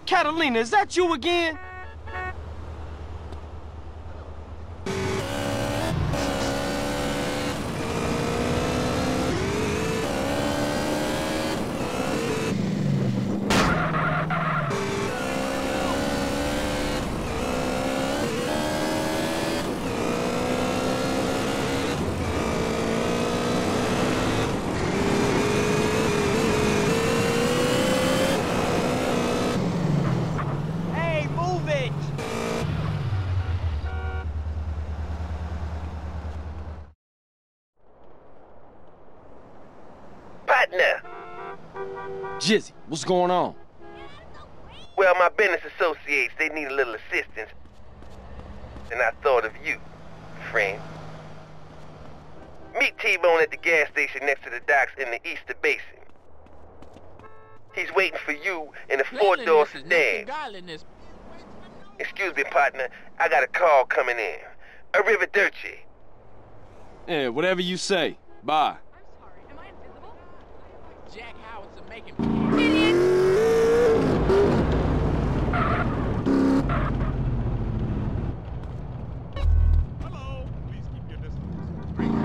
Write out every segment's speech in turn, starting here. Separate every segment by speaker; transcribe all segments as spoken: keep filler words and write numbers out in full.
Speaker 1: Catalina, is that you again? Jizzy, what's going on?
Speaker 2: Well, my business associates, they need a little assistance. And I thought of you, friend. Meet T-Bone at the gas station next to the docks in the Easter Basin. He's waiting for you in a four-door sedan. Excuse me, partner. I got a call coming in. Arrivederci.
Speaker 1: Yeah, whatever you say. Bye.
Speaker 3: Jack Howitzer making idiot. Hello. Please keep your distance.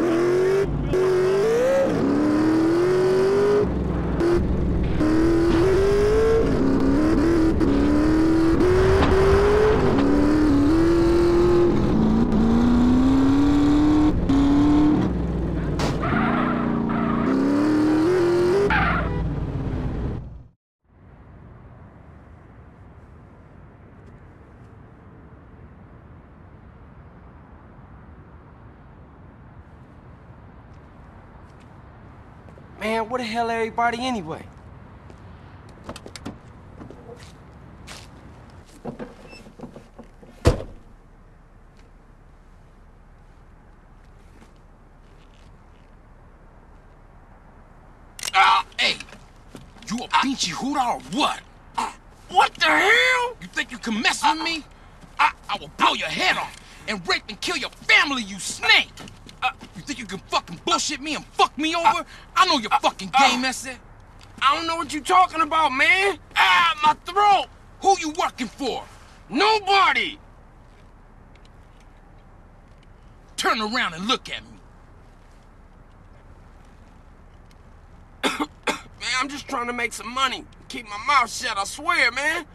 Speaker 1: Man, where the hell everybody anyway?
Speaker 4: Ah, uh, hey! You a pinchy hooter or what? Uh, what the hell? You think you can mess with me? I, I will blow your head off and rape and kill your family, you snake! Uh, you think you can fucking bullshit me and fuck me over? Uh, I know your uh, fucking game, uh, that's it.
Speaker 5: I don't know what you talking about, man.
Speaker 4: Ah, my throat! Who you working for?
Speaker 5: Nobody!
Speaker 4: Turn around and look at me.
Speaker 5: Man, I'm just trying to make some money. Keep my mouth shut, I swear, man.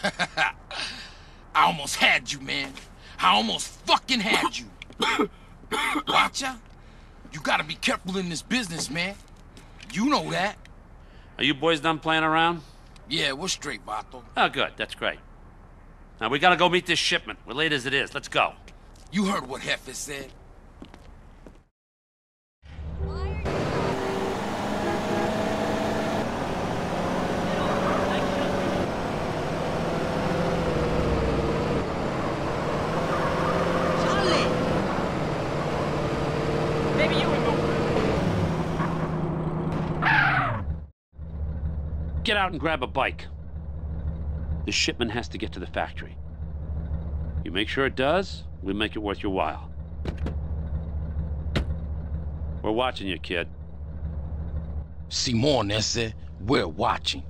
Speaker 4: I almost had you, man. I almost fucking had you. Watcha? You gotta be careful in this business, man. You know that.
Speaker 6: Are you boys done playing around?
Speaker 4: Yeah, we're straight, Vato.
Speaker 6: Oh, good. That's great. Now, we gotta go meet this shipment. We're late as it is. Let's go.
Speaker 4: You heard what Hefe said.
Speaker 6: Get out and grab a bike. The shipment has to get to the factory. You make sure it does, we'll make it worth your while. We're watching you, kid.
Speaker 4: Simon, ese, we're watching.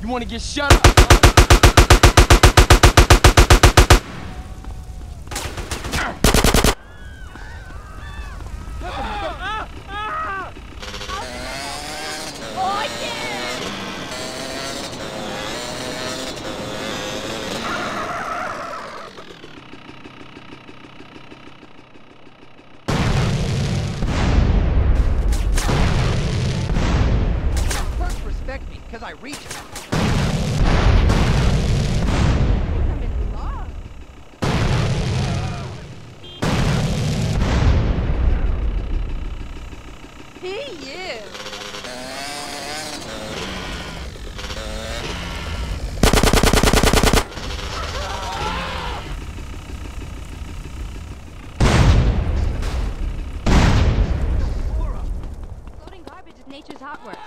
Speaker 1: You wanna get shut up?
Speaker 7: First respect me, because I reach it.
Speaker 8: He is.
Speaker 9: Loading garbage is nature's hot work.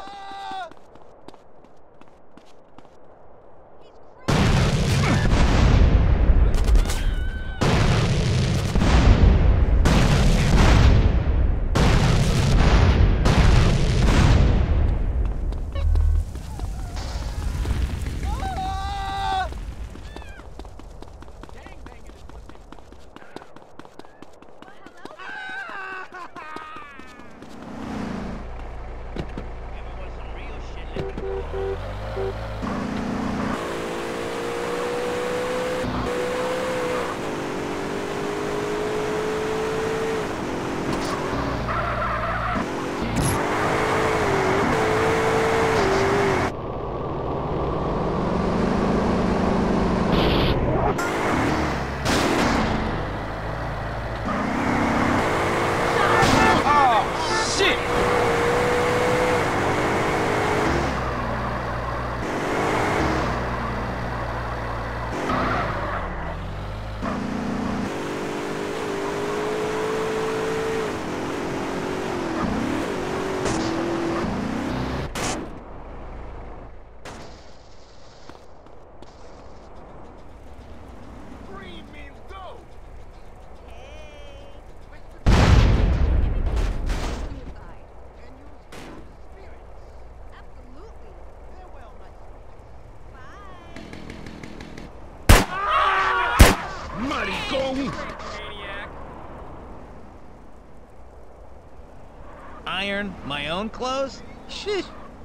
Speaker 7: Iron my own clothes? Shit.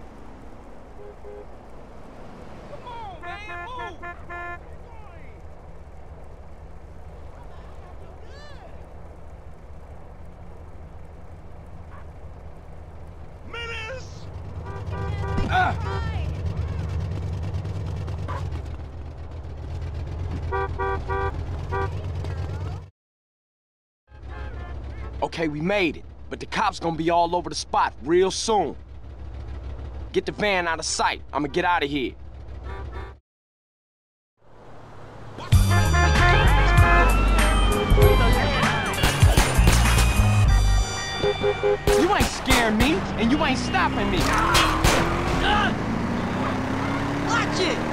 Speaker 1: Okay, we made it, but the cops gonna be all over the spot real soon. Get the van out of sight. I'ma get out of here. You ain't scaring me, and you ain't stopping me.
Speaker 7: Watch it!